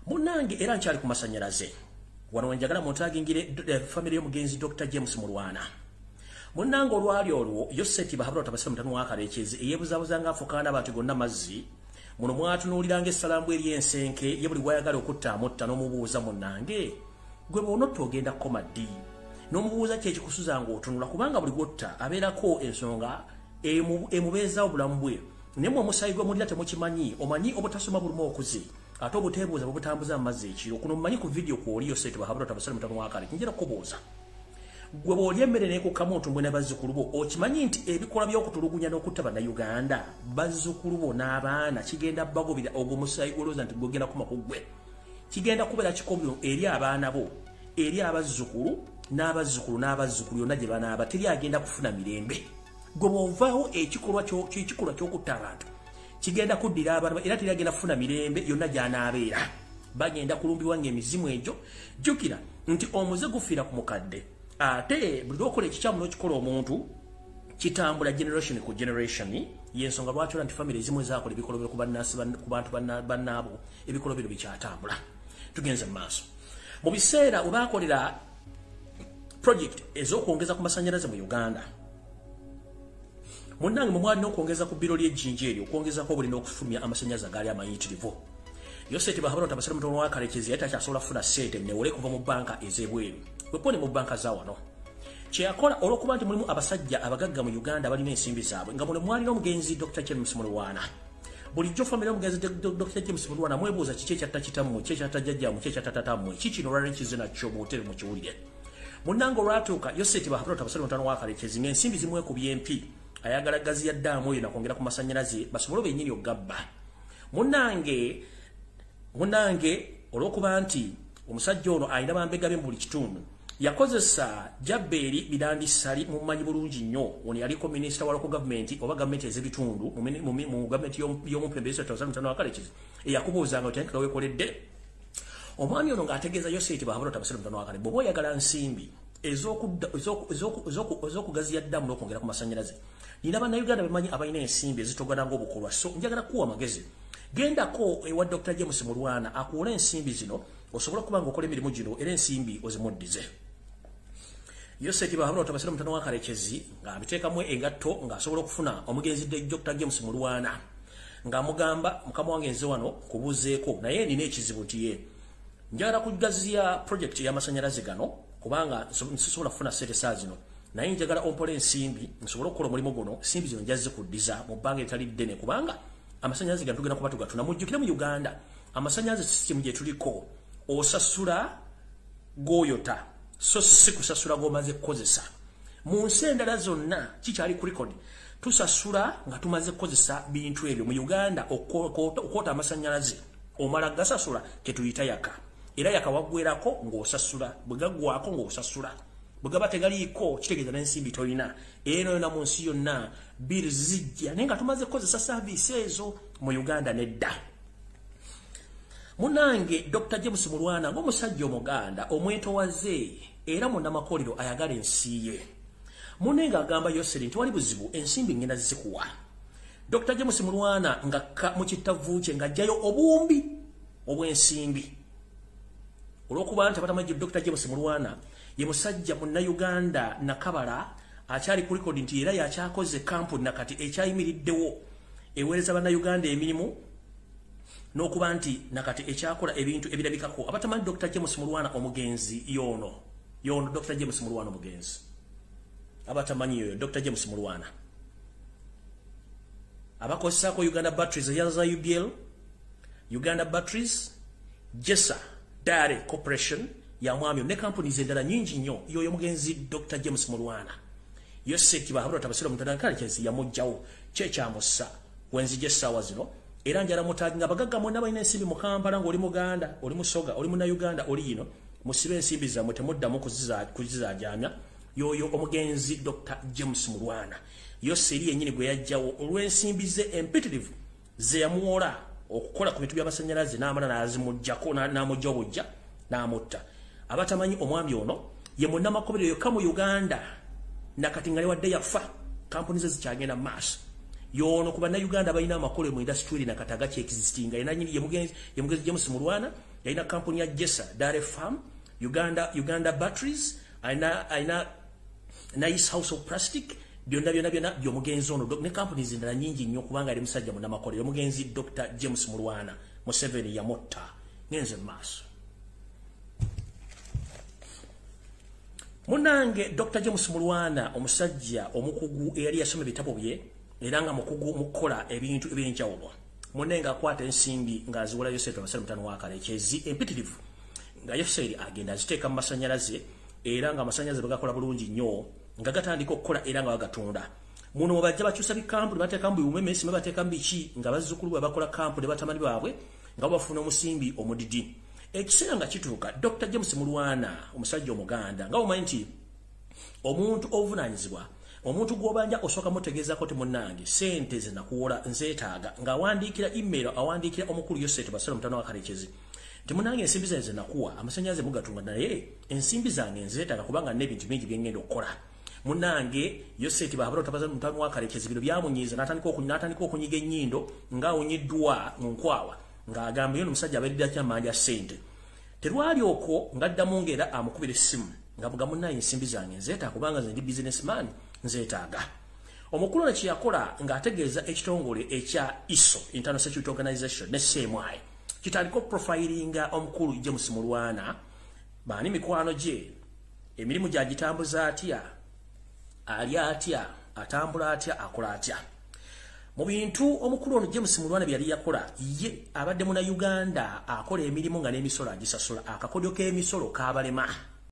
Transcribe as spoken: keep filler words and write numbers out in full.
Munange era nkyali ku masanyalaze. Wano wenjagala muntagingire family y'omugenzi Doctor James Mulwana. Munange olwali olwo Yoseti bahabula tabasira mutano wakarekezi eyebuzabuza nga afukana abantu gonna mazzi. Muno mwatunuuliranga essalamu eri ensenke ye buli gwayagala okutta amutta n'omubuuza munange. Gwe bono togenda komadi. N'omubuuza kye kikusuza ng'otunula kubanga buli gwotta abeerako ensonga emubeeza obulamu bwe. Nemwe omusayi gwe mulira temukimanyi omanyi obutasoma bulumu okuze. Ate obuteebuuza bubutambuza amazzi ekiro kuno mumanyi ku video kwoli Yoseti bahabula tabasira mutano wakale njira kubuuza. Gwe bw'olya emmere n'ekukamu otumbwe n'abazzukulu bo okimanyi nti ebikola by'okutulugunya n'okutta bannayuganda bazzukulu bo n'abaana kigenda bagobera ogwo musayi gwolooza nti gwogenda kuma ku ggwe kigenda kubeera kikobyo eri abaana bo eri abazzukulu n'abazzukulu n'abazzukulu yonna gye banaaba teri agenda kufuna mirembe. Gwe bw'ovaawo ekikolwa kikolwa ky'okutta abantu kigenda kuddira abantu era teri agenda kufuna mirembe yonna gy'anaabeera bagenda kulumbibwa ng'emizimu egyo. Jjukira nti omuze gufiira ku mukadde. Ate buli okola ekikyamu n'okikola omuntu kitambula generation ku generation yensonga lwaki ola nti family ezimu ezakola ebikolobero ku bannansi ku bantu bannaabo ebikolobero bikyatambula. Tugenze mu maaso mu biseera we baakolera project ez'okwongeza ku masannyalaze mu Uganda. Munnange mwe mwalina okwongeza ku biro ly'ejjinja eryo okwongezako obulina okufulumya amasannyalaze agaali amayitirivu. Yoseti bahabula tabasira mutano wakarekezi yali takyasobola kufuna ssente newole kuva mu banka ez'ebweru wepone mu banka za wano. Kyeyakola olw'okuba nti mulimu abasajja abagagga mu Uganda balina ensimbi zaabwe nga muno mwalina omugenzi Doctor James Mulwana. Bulijjo famire omugenzi Doctor James Mulwana mwebuuza kiki ekyatta kitammwe kiki ekyatta jjajjammwe kiki ekyatta tatammwe kiki kino olwalekize nakyo mutere mukiwulire. Munnange olwatuuka Yoseti bahabula tabasira mutano wakarekezi ng'ensimbi zimwekubye empi ayagala gazi ya ddaamu oyo nakwongera ku masannyalaze basobole bennyini oggabba. Munnange Munange olw'okuba nti omusajja ono alina bambega be mu buli kitundu yakozesa jabbeeri birandisali mumanyi bulungi nnyo. Ono yaliko minisita wa local government oba gavumenti ez'ebitundu mu gavumenti y'omumpembezi tabasira mutano wakarekezi eyakubuuzanga oti ankika weekoledde. Omwami ono ng'ategeeza Yoseti bahabula tabasira mutano wakale bw'oba oyagala nsimbi ez'okugaziya ddamu n'okwongera ku masannyalaze nina bannayuganda bemanyi abalina ensimbi ezitogana ng'obukolwa so njagala kuwa amagezi. Gendako ewa Doctor James Mulwana akuula ensimbi zino osobola okuba ng'okola emirimu gino era ensimbi ozimuddize. Yoseti bahabula tabasira mutano wakarekezi ng'abiteekamu engatto ng'asobola okufuna omugenzi Doctor James Mulwana ng'amugamba mukama wange nze wano kubuuzeeko naye nina ekizibu nti ye njagala kugaziya project y'amasannyalaze gano kubanga nsobola kufuna ssente saa zino naye njagala ompola ensimbi nsobole okukola omulimu guno ensimbi zino njazze kuddiza mu bbanga eritali ddene kubanga amasannyalaze gano tugenda kuba tugatuna. Mujjukire mu Uganda amasannyalaze system gye tuliko osasula goyota so si kusasula g'omaze kukozesa. Mu nsi endala zonna kikyali ku record tusasula nga tumaze kukozesa bintu ebyo. Mu Uganda okwota amasannyalaze omala gasasula tetuyita yaka era yaka waggwerako ng'osasula bwe gaggwako ng'osasula bwe gaba tegaliiko kitegeeza n'ensimbi tolina era yonna mu nsi yonna biri zijja naye nga tumaze kukozesa saaviisi ezo. Mu Uganda nedda. Munange Doctor James Mulwana ng'omusajja omuganda omwetowaze era munnamakolero ayagala ensi ye. Munenga agamba Yoseri nti wali buzibu ensimbi ngenda zizikuwa. Doctor James Mulwana nga mu kittavu kye ng'ajjayo obumbi obw'ensimbi. Olw'okuba nti abatamanyidde Doctor James Mulwana ye musajja munnayuganda nakabala akyali ku record nti era yakyakoze kampuni nakati ekyayimiriddewo eweereza bannayuganda emirimu n'okuba nti nakati ekyakola ebintu ebirabikako. Abatamanyi Doctor James Mulwana omugenzi yono yono Doctor James Mulwana omugenzi abatamanyi yoyo Doctor James Mulwana abakozesako Uganda Batteries eyaza U B L Uganda Batteries Jessa Dairy Corporation ya mwami ne kampuni zendala nyingi nnyo yoyo mugenzi Doctor James Mulwana. Yoseti bahabula tabasira mutano wakarekezi yamujjawo kyekyamussa wenzije essaawa zino era njala mutaginga abagagga mwonna balina ensimbi mu Kampala ng'oli Muganda oli Musoga oli Munnayuganda oli yino musibe ensimbi zammwe temuddamu kuzizaajamya. Yoyo omugenzi Doctor James Mulwana Yoseri yennyini gwe yajjawo olw'ensimbi ze empitirivu ze yamuwola okukola ku bintu by'amasannyalaze n'amala n'azimuggyako n'amugja obujja n'amutta. Abatamanyi omwami ono ye munnamakolero yokka mu Uganda nakati nga lewadde yafa kampuni ze zikyagenda maaso. Yono ku bannayuganda balina amakolero mu industry nakati agakyekizistinga era nyini ye mugenzi James Mulwana yalina kampuni ya Jessa Dairy Farm, Uganda Uganda Batteries, aina aina Nice House of Plastic, byonna byonna byonna byomugenzi ono ne companies ndala nyingi nnyo kubanga ali musajja mu namakole yomugenzi Doctor James Mulwana Museveni yamotta ngenze maaso. Munange Doctor James Mulwana omusajja omukugu eyali yasoma bitabo bye era nga mukugu mukola ebintu ebyenjawulo. Munenga akwata ensimbi nga aziwala Yosef abasale mutano wa Kalekezi empitirivu nga Yosef agenda aziteeka mu masanyalaze era nga amasanyalaze bagakola bulungi nnyo nga gatandika okukola era nga bagatunda. Muno bajja bakyusa bikampu bateeka mu umeme sima bateeka mbiki nga bazzukulu bwe bakola kampu ne batamani baabwe nga bafuna omusimbi omudidi. Ekiseera nga kituuka Doctor James Mulwana omusajja omuganda nga omanyi nti omuntu ovunanyizibwa omuntu gw'obanja osooka mutegeezako ti munnange sente ze nakuwola nzeetaaga nga awandiikira email awandiikira omukulu Yosef basale mutano wa Kalekezi nti munnange ensimbi zange ze nakuwa amasanyalaze mugatunga naye ensimbi zange nzeetaaga kubanga n'ebintu bingi bye ngenda okukola. Munange Yosef bahabalo tabaza mutano wa Kalekezi bino byamunyiza natandika okunyina natandika okunyiga ennyindo nga awunyiddwa mu nkwawa nga agamba yo omusajja abalidde kyamanja sente. Terwali okwo ngaddamu ngera amukubira essimu nga muga munnaye ensimbi zange nzeetaaga kubanga nze ndi businessman nzeetaaga. Omukulu kye yakola ng'ategeeza ekitongole ekya I S O International Security Organization ne C M I kitandika profilinga omukulu James Mulwana baani mikwano gye emirimu gyagitambuza atya ali atya atambula atya akola atya. Mu bintu omukulu ono James Mulwana byali yakola ye abadde muna Uganda akola emirimu nga n'emisolo agisasula akakodyo k'emisolo k'abalema